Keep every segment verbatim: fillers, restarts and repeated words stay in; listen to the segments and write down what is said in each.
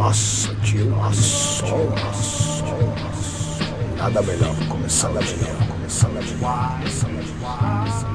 Nossa, tio, nossa, tio, nossa, nada melhor pra começar a melhor, começar a melhor, começar a melhor.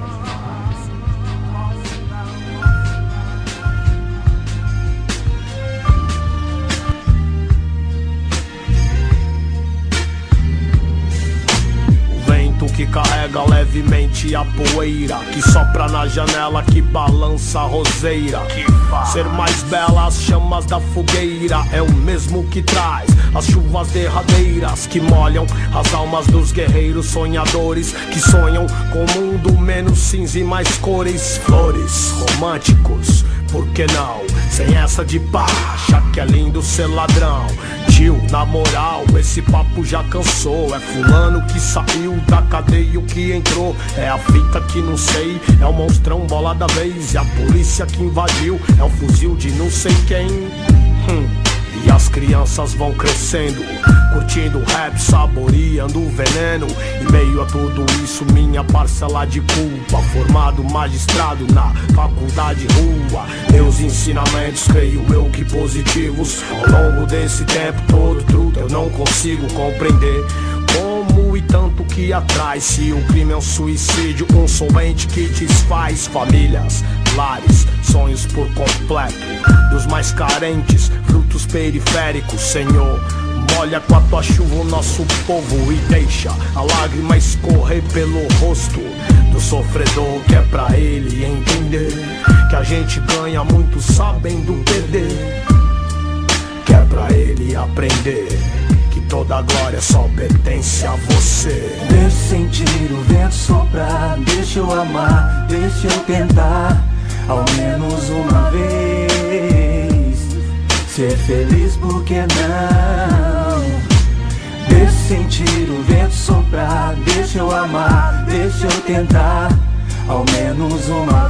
Que carrega levemente a poeira, que sopra na janela, que balança a roseira, que faz ser mais bela as chamas da fogueira. É o mesmo que traz as chuvas derradeiras, que molham as almas dos guerreiros sonhadores, que sonham com um mundo menos cinza e mais cores. Flores, românticos, por que não? Sem essa de pá, acha que é lindo ser ladrão. Tio, na moral, esse papo já cansou. É fulano que saiu da cadeia, o que entrou é a fita que não sei, é o monstrão bola da vez. E a polícia que invadiu é o fuzil de não sei quem. hum. E as crianças vão crescendo, curtindo rap, saboreando o veneno. Em meio a tudo isso, minha parcela de culpa. Formado magistrado na faculdade rua. Meus ensinamentos, creio eu que positivos. Ao longo desse tempo todo, truta, eu não consigo compreender como e tanto que atrai. Se o crime é um suicídio, um solvente que desfaz famílias, lares, sonhos por completo dos mais carentes, frutos periféricos. Senhor, molha com a tua chuva o nosso povo e deixa a lágrima escorrer pelo rosto do sofredor, que é pra ele entender que a gente ganha muito sabendo perder, que é pra ele aprender que toda a glória só pertence a você. Deixa sentir o vento soprar, deixa eu amar, deixa eu tentar ao menos uma vez ser feliz, por que não? Deixa sentir o vento soprar, deixa eu amar, deixa eu tentar ao menos uma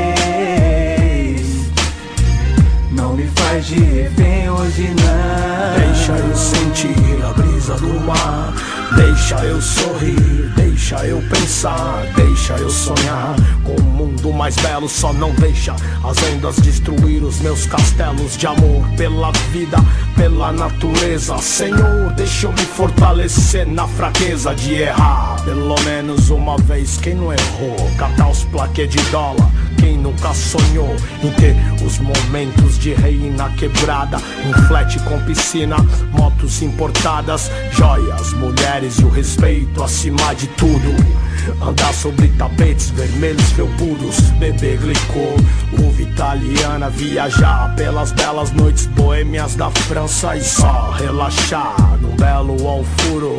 vez. Não me faz de refém hoje não. Deixa eu sentir a brisa do mar, deixa eu sorrir, deixa eu pensar, deixa eu sonhar com um mundo mais belo. Só não deixa as ondas destruir os meus castelos de amor pela vida, pela natureza. Senhor, deixa eu me fortalecer na fraqueza de errar pelo menos uma vez. Quem não errou, catar os plaquês de dólar. Quem nunca sonhou em ter os momentos de rei na quebrada, um flat com piscina, motos importadas, joias, mulheres e o respeito acima de tudo. Andar sobre tapetes vermelhos felpudos, beber glicô, uva italiana, viajar pelas belas noites boêmias da França e só relaxar num belo alfuro.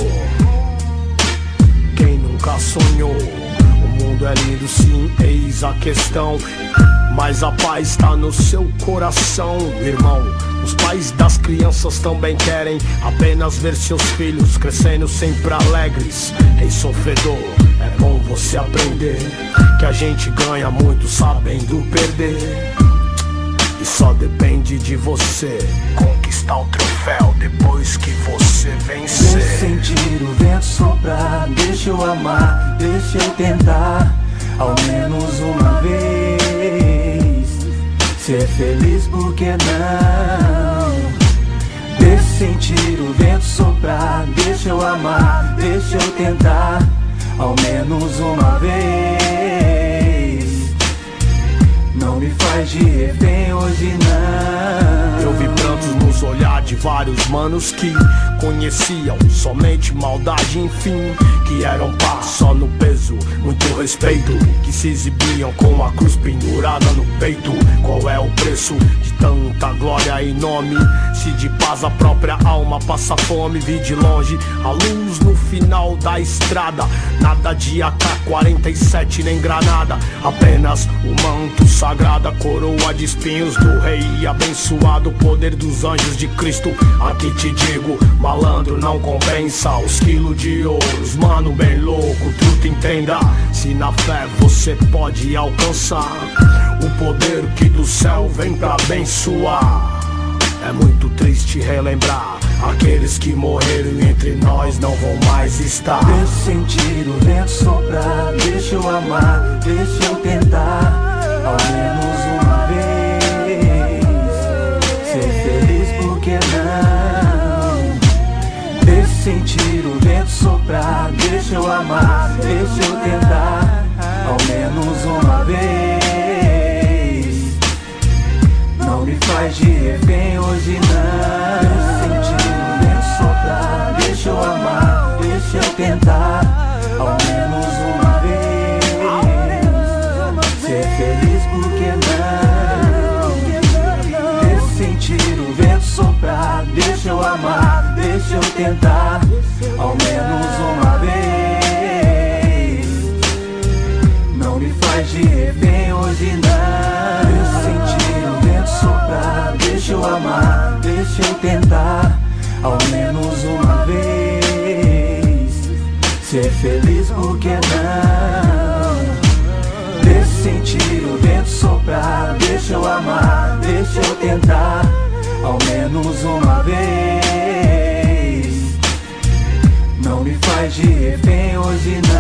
Quem nunca sonhou? O mundo é lindo sim, eis a questão, mas a paz está no seu coração, irmão. Os pais das crianças também querem apenas ver seus filhos crescendo sempre alegres. Ei, sofredor, é bom você aprender que a gente ganha muito sabendo perder. E só depende de você conquistar o troféu depois que você vencer. Deixa sentir o vento soprar, deixa eu amar, deixa eu tentar ao menos uma vez ser feliz, por que não? Deixa sentir o vento soprar, deixa eu amar, deixa eu tentar ao menos uma vez. Não me faz de refém hoje não. Eu vi prantos nos olhares de vários manos que conheciam somente maldade, enfim, que eram pá só no peso, muito respeito, que se exibiam com a cruz pendurada no peito. Qual é o preço de tanta glória e nome? Se de paz a própria alma passa fome, vi de longe a luz no final da estrada. Nada de A K quarenta e sete nem granada, apenas o manto sagrado, a coroa de espinhos do rei e abençoado poder dos anjos de Cristo. Aqui te digo, malandro, não compensa os quilos de ouros, mano, bem louco, truta, entenda. Se na fé você pode alcançar o poder que do céu vem pra abençoar. É muito triste relembrar aqueles que morreram e entre nós não vão mais estar. Deixa sentir o vento soprar, deixa eu amar, deixa eu tentar ao menos uma vez ser feliz, por que não? faz de refém hoje não. Sentir o vento soprar, deixa eu amar, deixa eu tentar, ao menos uma vez. Ser feliz porque não. Deixa sentir o vento soprar, deixa eu amar, deixa eu tentar, ao menos uma vez. Não me faz de refém hoje não. Deixa sentir o vento soprar, deixa eu amar, deixa eu tentar, ao menos uma vez. Ser feliz porque não. Deixa sentir o vento soprar, deixa eu amar, deixa eu tentar, ao menos uma vez. Não me faz de refém hoje não.